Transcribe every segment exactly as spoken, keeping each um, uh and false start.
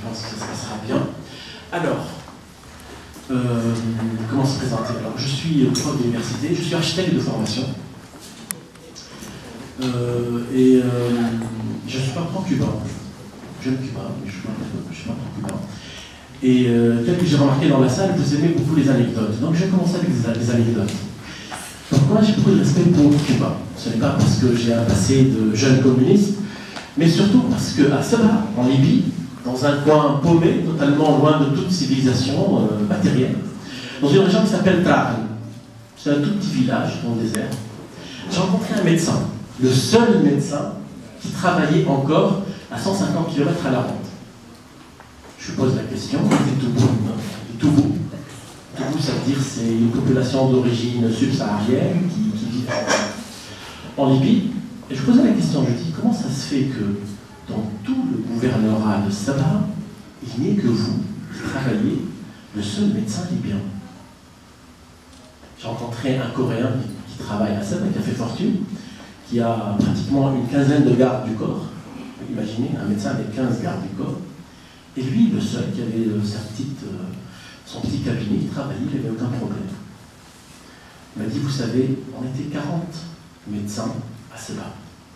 pense que ça se passera bien. Alors, euh, comment se présenter? Alors, je suis prof d'université, je suis architecte de formation. Euh, et euh, je ne suis pas pro-cubain. J'aime cubain, mais je ne suis pas pro-cubain. Et euh, tel que j'ai remarqué dans la salle, vous aimez beaucoup les anecdotes. Donc je vais commencer avec des, des anecdotes. Pourquoi j'ai beaucoup de respect pour Cuba? Ce n'est pas parce que j'ai un passé de jeune communiste, mais surtout parce qu'à Sabha, en Libye, dans un coin paumé, totalement loin de toute civilisation euh, matérielle, dans une région qui s'appelle Trajan, c'est un tout petit village dans le désert, j'ai rencontré un médecin, le seul médecin qui travaillait encore à cent cinquante kilomètres à la ronde. Je pose la question, c'est Toubou, Toubou. Toubou, ça veut dire c'est une population d'origine subsaharienne qui, qui vit en, en Libye. Et je posais la question, je dis, comment ça se fait que dans tout le gouvernorat de Sabha, il n'y ait que vous qui travaillez, le seul médecin libyen? J'ai rencontré un Coréen qui, qui travaille à Sabha, qui a fait fortune, qui a pratiquement une quinzaine de gardes du corps. Imaginez, un médecin avec quinze gardes du corps. Et lui, le seul qui avait euh, sa petite, euh, son petit cabinet, il travaillait, il n'avait aucun problème. Il m'a dit, vous savez, on était quarante médecins à Sabha.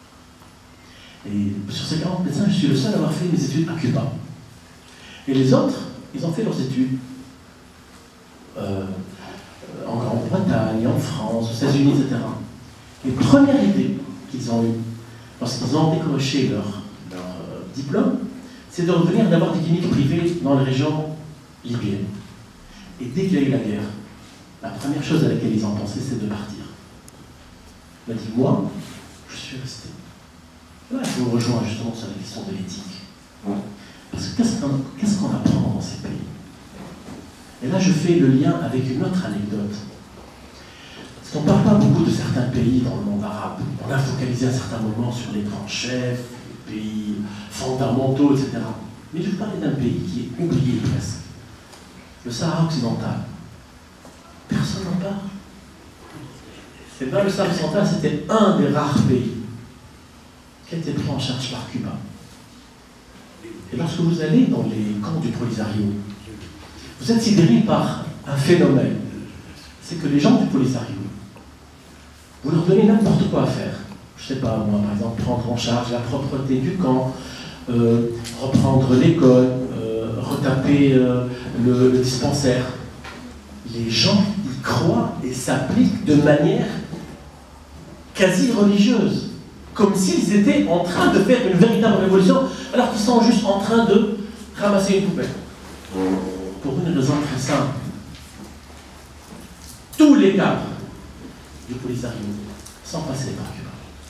Et sur ces quarante médecins, je suis le seul à avoir fait mes études à Cuba. Et les autres, ils ont fait leurs études euh, en Grande-Bretagne, en France, aux États-Unis, et cetera. Et première idée qu'ils ont eue, lorsqu'ils ont décroché leur, leur euh, diplôme, c'est de revenir d'avoir des cliniques privées dans les régions libyennes. Et dès qu'il y a eu la guerre, la première chose à laquelle ils ont pensé, c'est de partir. Il m'a dit, moi, je suis resté. Là, je vous rejoins justement sur la question de l'éthique. Parce que qu'est-ce qu'on qu'est-ce qu'on apprend dans ces pays? Et là, je fais le lien avec une autre anecdote. Parce qu'on ne parle pas beaucoup de certains pays dans le monde arabe. On a focalisé à certains moments sur les grands chefs, les pays fondamentaux, et cetera. Mais je vais parler d'un pays qui est oublié presque. Le Sahara occidental. Personne n'en parle. Et bien, le Sahara occidental, c'était un des rares pays qui a été pris en charge par Cuba. Et lorsque vous allez dans les camps du Polisario, vous êtes sidéré par un phénomène. C'est que les gens du Polisario, vous leur donnez n'importe quoi à faire. Je ne sais pas, moi, par exemple, prendre en charge la propreté du camp, euh, reprendre l'école, euh, retaper euh, le, le dispensaire. Les gens y croient et s'appliquent de manière quasi religieuse, comme s'ils étaient en train de faire une véritable révolution, alors qu'ils sont juste en train de ramasser une poubelle. Pour une raison très simple. Tous les cadres du Polisario sont passés par Cuba.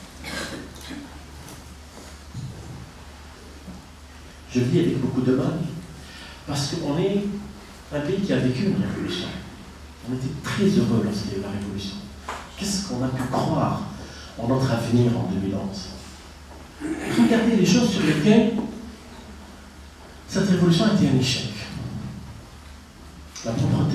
Je vis avec beaucoup de mal, parce qu'on est un pays qui a vécu une révolution. On était très heureux lorsqu'il y a eu la révolution. Qu'est-ce qu'on a pu croire en notre avenir en deux mille onze? Regardez les choses sur lesquelles cette révolution a été un échec. La propreté,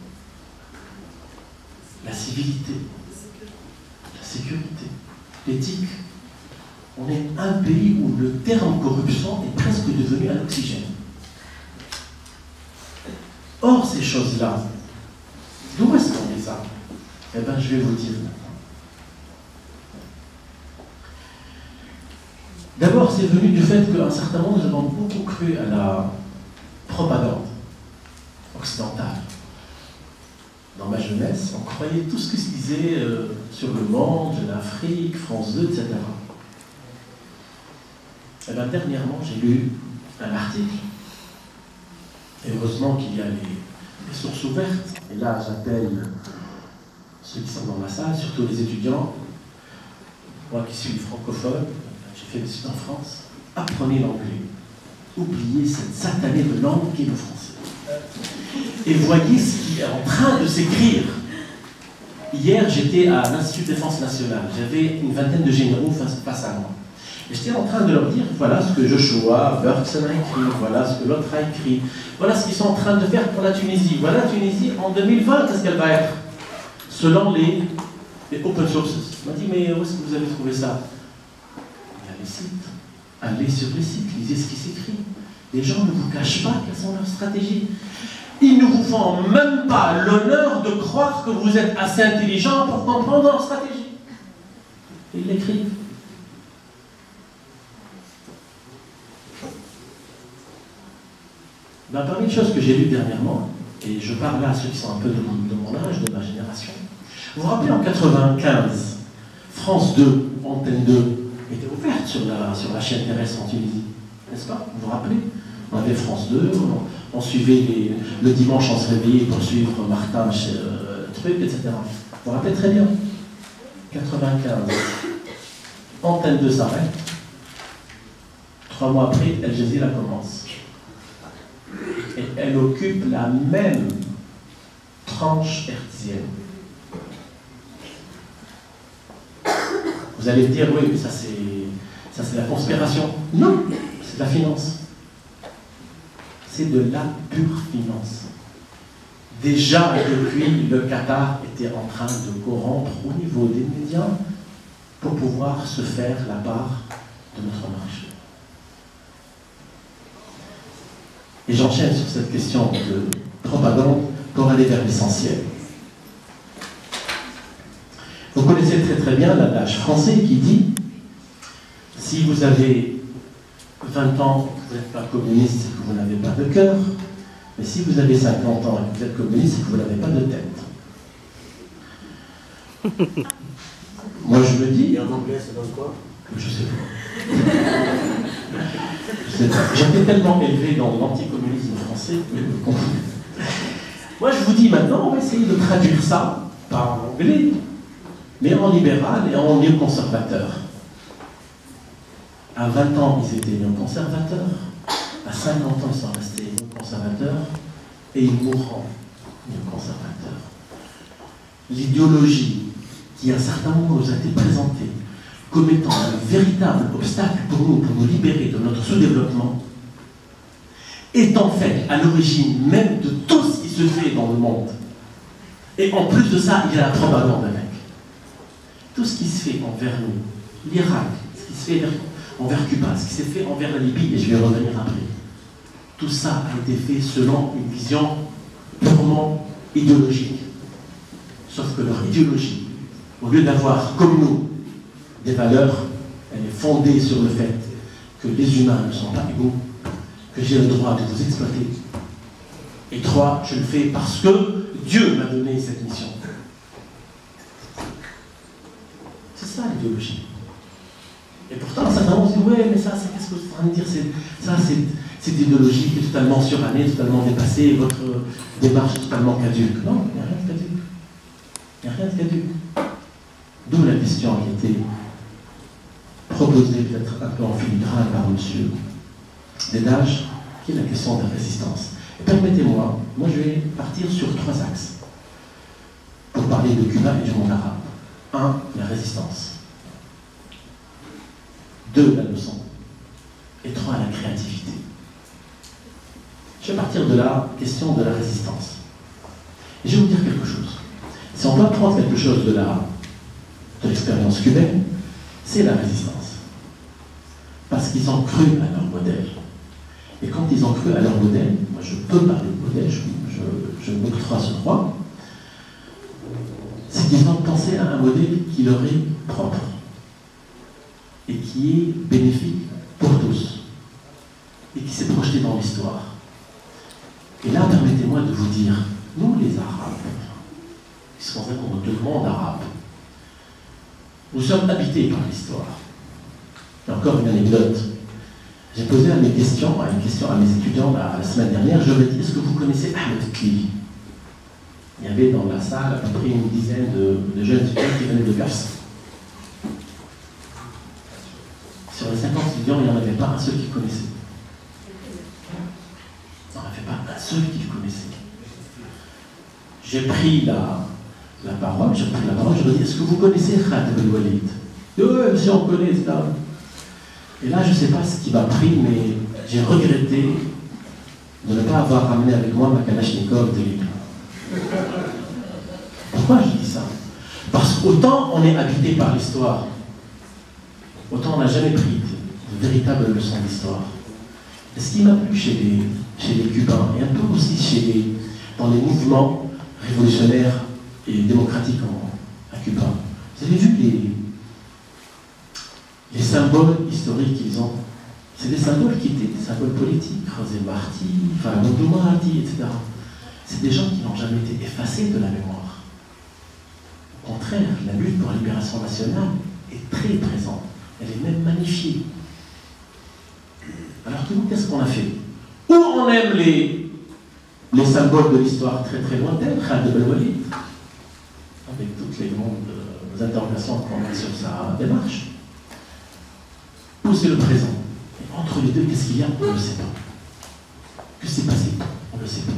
la civilité, la sécurité, l'éthique. On est un pays où le terme corruption est presque devenu un oxygène. Or, ces choses-là, d'où est-ce qu'on les a? Eh bien, je vais vous dire maintenant. D'abord, c'est venu du fait qu'à un certain moment, nous avons beaucoup cru à la propagande occidentale. Dans ma jeunesse, on croyait tout ce qui se disait euh, sur le monde, l'Afrique, France deux, et cetera. Et bien, dernièrement, j'ai lu un article. Et heureusement qu'il y a les, les sources ouvertes. Et là, j'appelle ceux qui sont dans ma salle, surtout les étudiants. Moi qui suis francophone, j'ai fait des études en France. Apprenez l'anglais. Oubliez cette satanée de langue qui est le français. Et voyez ce qui est en train de s'écrire. Hier, j'étais à l'Institut de Défense Nationale. J'avais une vingtaine de généraux face, face à moi. Et j'étais en train de leur dire, voilà ce que Joshua Bergson a écrit, voilà ce que l'autre a écrit, voilà ce qu'ils sont en train de faire pour la Tunisie. Voilà la Tunisie en deux mille vingt, qu'est-ce qu'elle va être? Selon les, les open sources. Il m'a dit, mais où est-ce que vous avez trouvé ça? Il y a les sites. Allez sur les sites, lisez ce qui s'écrit. Les gens ne vous cachent pas quelles sont leurs stratégies. Ils ne vous font même pas l'honneur de croire que vous êtes assez intelligent pour comprendre leur stratégie. Ils l'écrivent. Ben, parmi les choses que j'ai lues dernièrement, et je parle là à ceux qui sont un peu de mon, de mon âge, de ma génération, vous vous rappelez en quatre-vingt-quinze, France deux, Antenne deux, était ouverte sur la, sur la chaîne terrestre en Tunisie, n'est-ce pas? Vous vous rappelez? On avait France deux, on, on suivait les, le dimanche, on se réveillait pour suivre Martin, euh, truc, et cetera. Vous vous rappelez très bien? quatre-vingt-quinze, Antenne deux s'arrête. Trois mois après, Al Jazeera commence. Et elle occupe la même tranche hertzienne. Vous allez me dire, oui, mais ça c'est ça c'est la conspiration. Non, c'est de la finance. C'est de la pure finance. Déjà, depuis, le Qatar était en train de corrompre au niveau des médias pour pouvoir se faire la part de notre marché. Et j'enchaîne sur cette question de propagande pour aller vers l'essentiel. Vous connaissez très très bien l'adage français qui dit « Si vous avez vingt ans, vous n'êtes pas communiste, c'est que vous n'avez pas de cœur, mais si vous avez cinquante ans et que vous êtes communiste, c'est que vous n'avez pas de tête. » Moi je me dis... Et en anglais, ça donne quoi? Je sais pas. Je sais pas. J'étais tellement élevé dans l'anticommunisme français que... Moi je vous dis maintenant, on va essayer de traduire ça par anglais, mais en libéral et en néoconservateur. À vingt ans, ils étaient néoconservateurs. À cinquante ans, ils sont restés néoconservateurs. Et ils mourront néoconservateurs. L'idéologie qui, à un certain moment, nous a été présentée comme étant un véritable obstacle pour nous, pour nous libérer de notre sous-développement, est en fait à l'origine même de tout ce qui se fait dans le monde. Et en plus de ça, il y a la propagande avec. Tout ce qui se fait envers nous, l'Irak, ce qui se fait envers Cuba, ce qui s'est fait envers la Libye, et je vais revenir après, tout ça a été fait selon une vision purement idéologique. Sauf que leur idéologie, au lieu d'avoir, comme nous, des valeurs, elle est fondée sur le fait que les humains ne sont pas égaux, que j'ai le droit de vous exploiter. Et trois, je le fais parce que Dieu m'a donné cette mission. C'est ça l'idéologie. Et pourtant, certains vont se dire, ouais, mais ça, c'est qu'est-ce que vous êtes en train de dire? Ça, c'est cette idéologie qui est totalement surannée, totalement dépassée, votre démarche est totalement caduque. Non, il n'y a rien de caduque. Il n'y a rien de caduque. D'où la question qui a été proposée peut-être un peu en filigrane par M. Dédage, qui est la question de la résistance. Et permettez-moi, moi je vais partir sur trois axes pour parler de Cuba et du monde arabe. Un, la résistance. Deux, la leçon. Et trois, la créativité. Je vais partir de la question de la résistance. Et je vais vous dire quelque chose. Si on doit prendre quelque chose de la de l'expérience cubaine, c'est la résistance. Parce qu'ils ont cru à leur modèle. Et quand ils ont cru à leur modèle, moi je peux parler de modèle, je, je, je m'octroie ce droit, c'est qu'ils ont pensé à un modèle qui leur est propre et qui est bénéfique pour tous et qui s'est projeté dans l'histoire. Et là, permettez-moi de vous dire, nous les Arabes, qui sont dans le monde arabe, nous sommes habités par l'histoire. Et encore une anecdote. J'ai posé à mes questions, à une question à mes étudiants la, la semaine dernière, je leur ai dit, est-ce que vous connaissez Ahmed Kli? Il y avait dans la salle à peu près une dizaine de, de jeunes étudiants qui venaient de Perse. Sur les cinquante étudiants, il n'y en avait pas un seul qui connaissait. Il n'y en avait pas un seul qui le connaissait. J'ai pris la, la parole, j'ai pris la parole, je leur ai dit, est-ce que vous connaissez Khaled Ben Walid? Oui, si on connaît, c'est là. Et là, je ne sais pas ce qui m'a pris, mais j'ai regretté de ne pas avoir ramené avec moi ma Kalachnikov de Libye. Pourquoi je dis ça? Parce qu'autant on est habité par l'histoire, autant on n'a jamais pris de véritables leçons d'histoire. Et ce qui m'a plu chez les, chez les Cubains, et un peu aussi chez les, dans les mouvements révolutionnaires et démocratiques en, à Cuba, vous avez vu les, les symboles historiques qu'ils ont. C'est des symboles qui étaient des symboles politiques, José Martí, enfin Mondo Martí, et cetera. C'est des gens qui n'ont jamais été effacés de la mémoire. Au contraire, la lutte pour la libération nationale est très présente. Elle est même magnifiée. Alors que nous, qu'est-ce qu'on a fait? Ou on aime les, les symboles de l'histoire très très lointaine, Khaled Ben Walid, avec toutes les grandes euh, interrogations qu'on a sur sa démarche, ou c'est le présent. Et entre les deux, qu'est-ce qu'il y a? On ne le sait pas. Que s'est passé? On ne le sait pas.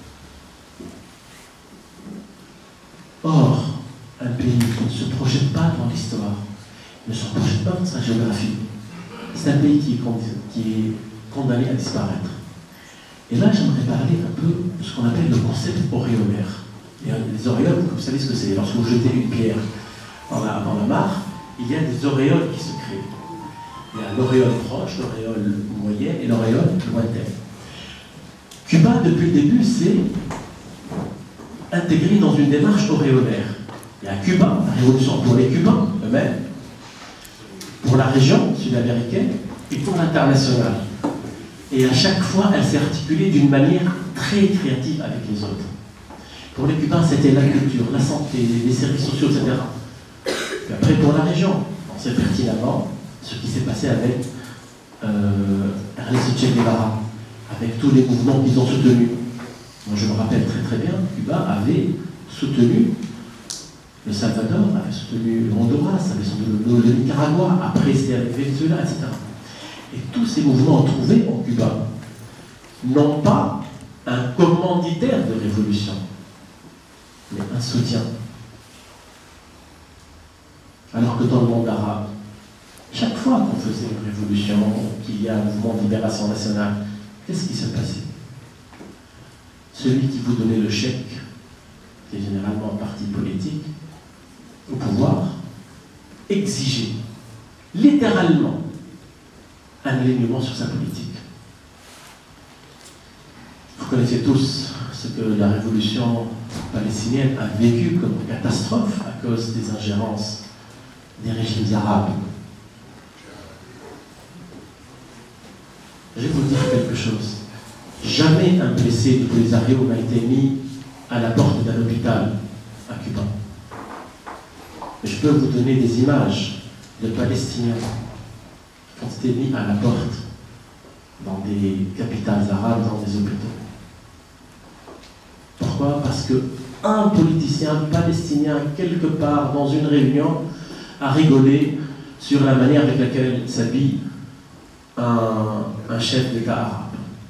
Or, un pays qui ne se projette pas dans l'histoire, ne se projette pas dans sa géographie, c'est un pays qui est, qui est condamné à disparaître. Et là, j'aimerais parler un peu de ce qu'on appelle le concept auréolaire. Et les auréoles, vous savez ce que c'est. Lorsque vous jetez une pierre dans la, dans la mare, il y a des auréoles qui se créent. Il y a l'auréole proche, l'auréole moyenne et l'auréole lointaine. Cuba, depuis le début, s'est intégré dans une démarche auréolaire. Il y a Cuba, la révolution pour les Cubains eux-mêmes, pour la région sud-américaine et pour l'international. Et à chaque fois, elle s'est articulée d'une manière très créative avec les autres. Pour les Cubains, c'était la culture, la santé, les services sociaux, et cetera. Puis après, pour la région, on sait pertinemment ce qui s'est passé avec euh, Ernesto Che Guevara, avec tous les mouvements qu'ils ont soutenus. Moi, je me rappelle très très bien, Cuba avait soutenu le Salvador, avait soutenu le Honduras, avait soutenu le, le Nicaragua, après c'était avec Venezuela, et cetera. Et tous ces mouvements trouvés en Cuba n'ont pas un commanditaire de révolution, mais un soutien. Alors que dans le monde arabe, chaque fois qu'on faisait une révolution, qu'il y a un mouvement de libération nationale, qu'est-ce qui se passait? Celui qui vous donnait le chèque, qui est généralement un parti politique, au pouvoir, exigeait littéralement un alignement sur sa politique. Vous connaissez tous ce que la révolution palestinienne a vécu comme catastrophe à cause des ingérences des régimes arabes. Je vais vous dire quelque chose. Jamais un blessé du Polisario n'a été mis à la porte d'un hôpital à Cuba. Je peux vous donner des images de Palestiniens qui ont été mis à la porte dans des capitales arabes, dans des hôpitaux. Pourquoi? Parce qu'un politicien palestinien, quelque part dans une réunion, a rigolé sur la manière avec laquelle s'habille un, un chef d'État arabe.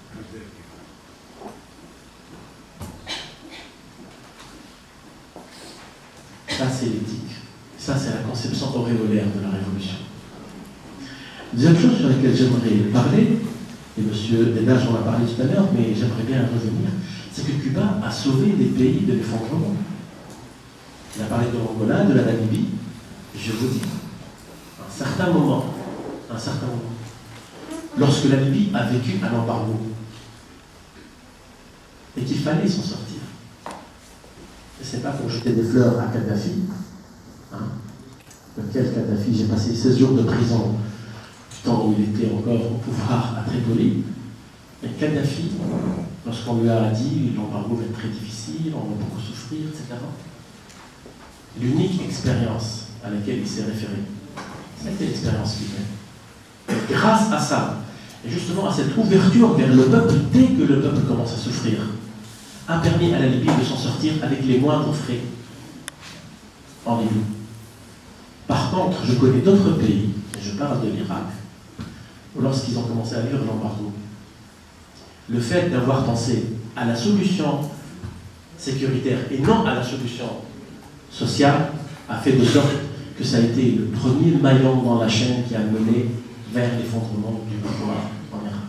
Ça, c'est l'éthique. Ça, c'est la conception auréolaire de la révolution. Deuxième chose sur laquelle j'aimerais parler, et M. Dédage en a parlé tout à l'heure, mais j'aimerais bien revenir, c'est que Cuba a sauvé des pays de l'effondrement. Il a parlé de l'Angola, de la Namibie. Je vous dis, à un certain moment, à un certain moment, lorsque la Libye a vécu un embargo, et qu'il fallait s'en sortir. Ce n'est pas pour jeter des fleurs à Kadhafi, hein, lequel Kadhafi, j'ai passé seize jours de prison, du temps où il était encore au pouvoir à Tripoli. Et Kadhafi, lorsqu'on lui a dit l'embargo va être très difficile, on va beaucoup souffrir, et cetera, l'unique expérience à laquelle il s'est référé, c'était l'expérience libyenne. Grâce à ça, et justement à cette ouverture vers le peuple, dès que le peuple commence à souffrir, a permis à la Libye de s'en sortir avec les moindres frais en Libye. Par contre, je connais d'autres pays, et je parle de l'Irak, où lorsqu'ils ont commencé à vivre l'embargo, le fait d'avoir pensé à la solution sécuritaire et non à la solution sociale a fait de sorte que ça a été le premier maillon dans la chaîne qui a mené vers l'effondrement du pouvoir en Irak.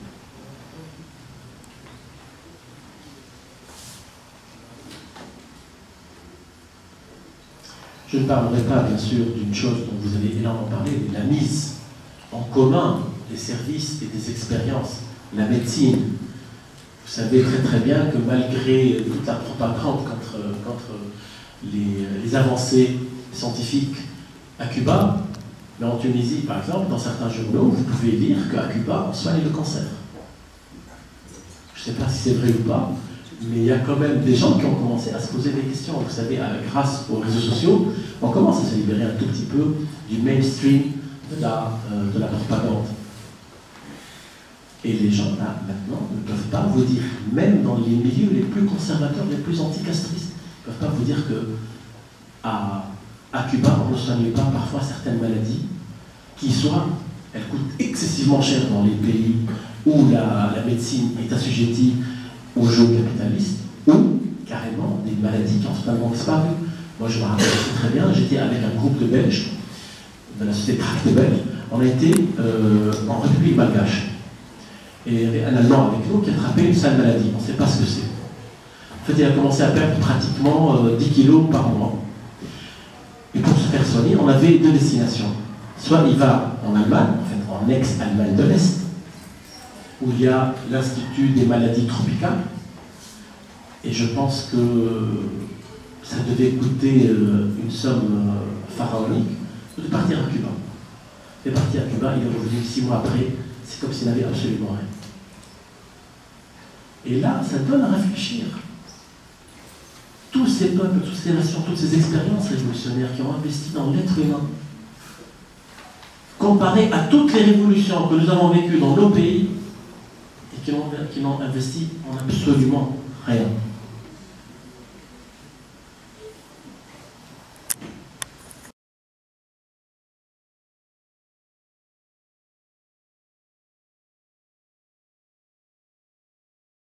Je ne parlerai pas, bien sûr, d'une chose dont vous avez énormément parlé, de la mise en commun des services et des expériences la médecine. Vous savez très très bien que malgré toute la propagande contre, contre les, les avancées scientifiques à Cuba, mais en Tunisie par exemple, dans certains journaux, vous pouvez lire qu'à Cuba, on soigne le cancer. Je ne sais pas si c'est vrai ou pas, mais il y a quand même des gens qui ont commencé à se poser des questions. Vous savez, grâce aux réseaux sociaux, on commence à se libérer un tout petit peu du mainstream de la, euh, de la propagande. Et les gens, là, maintenant, ne peuvent pas vous dire, même dans les milieux les plus conservateurs, les plus anticastristes, ne peuvent pas vous dire que à, à Cuba, on ne soigne pas parfois certaines maladies qui, soit, elles coûtent excessivement cher dans les pays où la, la médecine est assujettie au jeu capitaliste, ou carrément des maladies qui ont totalement disparu. Moi, je me rappelle très bien, j'étais avec un groupe de Belges, de la société Tractebel, on a été euh, en République malgache. Et il y avait un Allemand avec nous qui a attrapé une sale maladie, on ne sait pas ce que c'est. En fait, il a commencé à perdre pratiquement euh, dix kilos par mois. Et pour se faire soigner, on avait deux destinations. Soit il va en Allemagne, en fait en ex-Allemagne de l'Est, où il y a l'Institut des maladies tropicales, et je pense que ça devait coûter euh, une somme euh, pharaonique, de partir à Cuba. Il est parti à Cuba, il est revenu six mois après, c'est comme s'il n'avait absolument rien. Et là, ça donne à réfléchir. Tous ces peuples, toutes ces nations, toutes ces expériences révolutionnaires qui ont investi dans l'être humain, comparé à toutes les révolutions que nous avons vécues dans nos pays, et qui n'ont investi en absolument rien.